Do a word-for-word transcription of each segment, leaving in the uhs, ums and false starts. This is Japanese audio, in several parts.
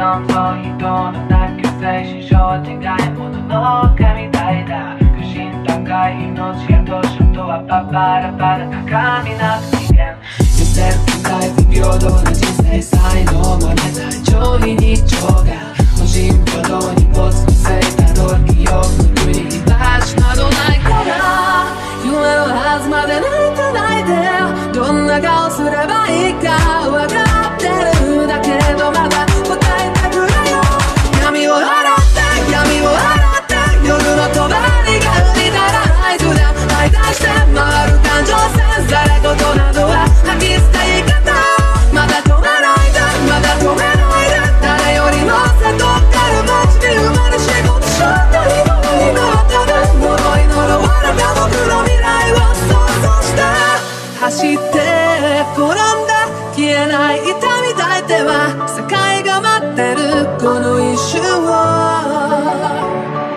感と人のなき精神症は違いものの神体だ。苦心高い命やどうしようとはパパラパラ高みなく人間寄せる高い不平等な人生才能もれない上位日常が無人挙動に没のせいだろう記憶の国にバシなどないから夢のはずまで泣いてないでどんな顔すればいいか分かってるだけどまだ答えてくれよ闇を洗って闇を洗って夜の帳が生み出らないとだ相対して回る感情線され事などは吐き捨て言い方まだ止めないでまだ止めないで誰よりもせとってる街に生まれ仕事しようと今になったで呪い呪われた僕の未来を想像して走って転んだ消えない痛み抱いては世界が待ってるこの一瞬を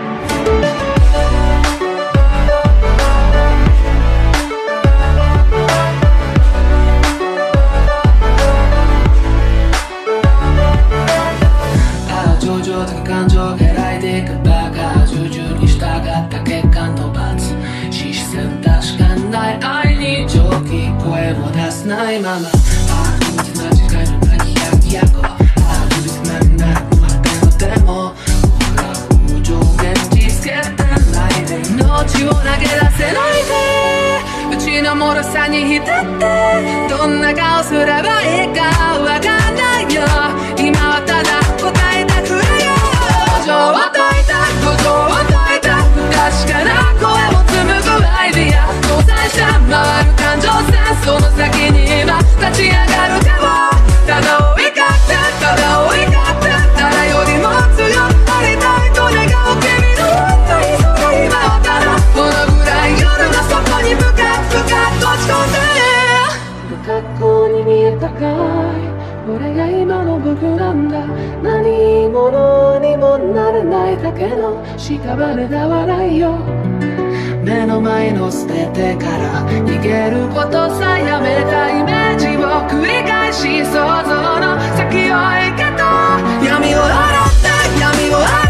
感情が揺いでいくバカ従々に従った血管と罰視線確かない愛に蒸気声も出せないままああ無事な時間の泣きやきやこああ無事なくなるまでのでも僕ら無条件につけてないで命を投げ出せないでうちの脆さに浸ってどんな顔すればいいかわかんないよ今はただ答えてくれよ五条を解いた五条を解いた不確かな声を紡ぐアイディア搭載して回る感情線その先に今立ち上がるかもただ追いかってただ追いかって誰よりも強ありたいと願う君の本当にそれ今はただこのぐらい夜の底に深く深く落ち込んで不格好に見えたかい俺が今の僕なんだ何者にもなれないだけの屍だ笑いよ目の前の捨ててから逃げることさやめたイメージを繰り返し想像の先を行けと闇を洗って闇を洗って